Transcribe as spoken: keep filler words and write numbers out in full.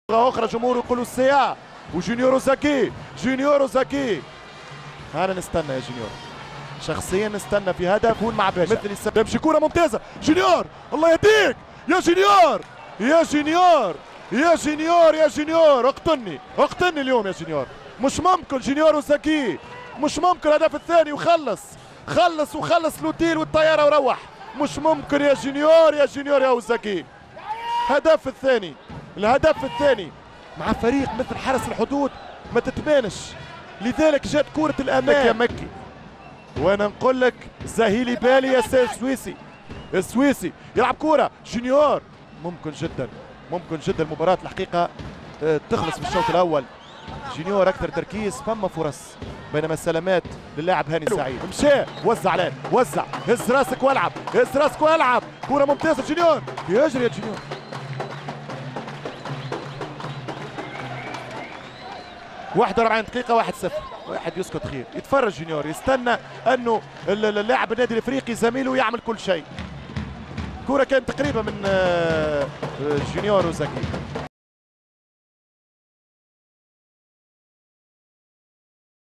اخرى جمهور يقولوا السيا وجونيور زكي جونيور زكي. انا نستنى يا جونيور، شخصيا نستنى في هدف هون مع باشا مثل السبب. يمشي كوره ممتازه جونيور، الله يهديك يا جونيور يا جونيور يا جونيور يا جونيور. اقتلني اقتلني اليوم يا جونيور، مش ممكن. جونيور وزكي مش ممكن. الهدف الثاني وخلص خلص وخلص لوتيل والطياره وروح. مش ممكن يا جونيور يا جونيور يا وزكي. هدف الثاني الهدف الثاني مع فريق مثل حرس الحدود ما تتبانش، لذلك جات كرة الأمان يا مكي. وانا نقول لك زهيلي بالي يا سيد السويسي. السويسي يلعب كرة جونيور، ممكن جدا ممكن جدا المباراة الحقيقة تخلص في الشوط الأول. جونيور أكثر تركيز، فما فرص، بينما السلامات للاعب هاني سعيد. مشى وزع عليه وزع، هز راسك والعب هز راسك والعب. كرة ممتازة جونيور، يجري يا جونيور. واحد وأربعين دقيقة واحد صفر. واحد يسكت خير، يتفرج جونيور، يستنى انه اللاعب النادي الافريقي زميله يعمل كل شيء. كرة كانت تقريبا من جونيور وزكي.